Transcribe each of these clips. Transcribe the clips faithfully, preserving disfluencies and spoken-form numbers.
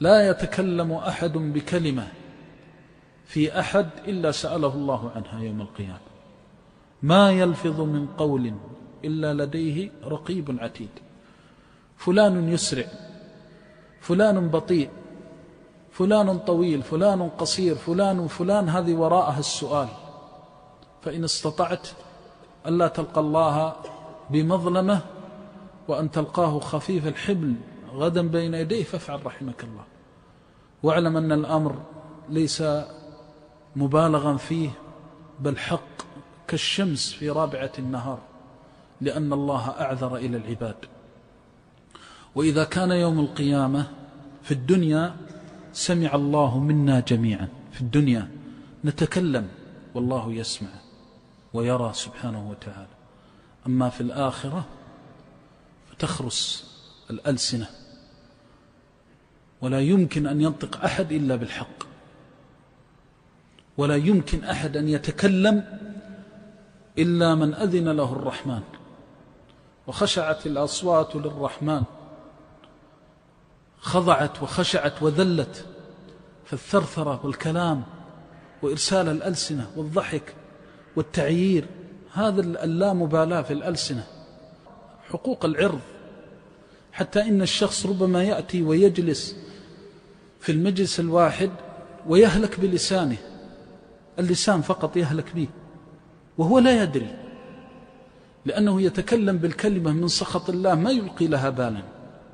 لا يتكلم أحد بكلمة في أحد إلا سأله الله عنها يوم القيامة. ما يلفظ من قول إلا لديه رقيب عتيد. فلان يسرع، فلان بطيء، فلان طويل، فلان قصير، فلان فلان، هذه وراءها السؤال. فإن استطعت ألا تلقى الله بمظلمة وأن تلقاه خفيف الحبل غدا بين يديه فافعل رحمك الله. واعلم أن الأمر ليس مبالغا فيه، بل حق كالشمس في رابعة النهار، لأن الله أعذر إلى العباد. وإذا كان يوم القيامة في الدنيا سمع الله منا جميعا، في الدنيا نتكلم والله يسمع ويرى سبحانه وتعالى. أما في الآخرة فتخرس الألسنة، ولا يمكن أن ينطق أحد إلا بالحق، ولا يمكن أحد أن يتكلم إلا من أذن له الرحمن. وخشعت الأصوات للرحمن، خضعت وخشعت وذلت، فالثرثرة والكلام وإرسال الألسنة والضحك والتعيير، هذا اللامبالاة في الألسنة، حقوق العرض. حتى إن الشخص ربما يأتي ويجلس في المجلس الواحد ويهلك بلسانه، اللسان فقط يهلك به وهو لا يدري، لأنه يتكلم بالكلمة من سخط الله ما يلقي لها بالا،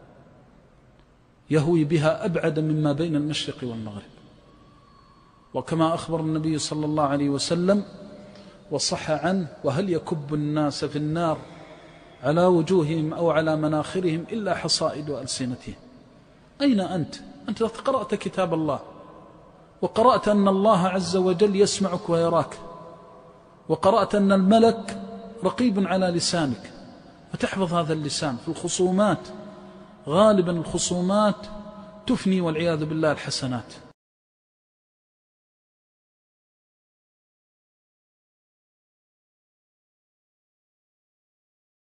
يهوي بها أبعد مما بين المشرق والمغرب. وكما أخبر النبي صلى الله عليه وسلم وصح عنه: وهل يكب الناس في النار على وجوههم أو على مناخرهم إلا حصائد ألسنتهم. أين أنت؟ أنت قرأت كتاب الله، وقرأت أن الله عز وجل يسمعك ويراك، وقرأت أن الملك رقيب على لسانك، فتحفظ هذا اللسان في الخصومات. غالبا الخصومات تفني والعياذ بالله الحسنات.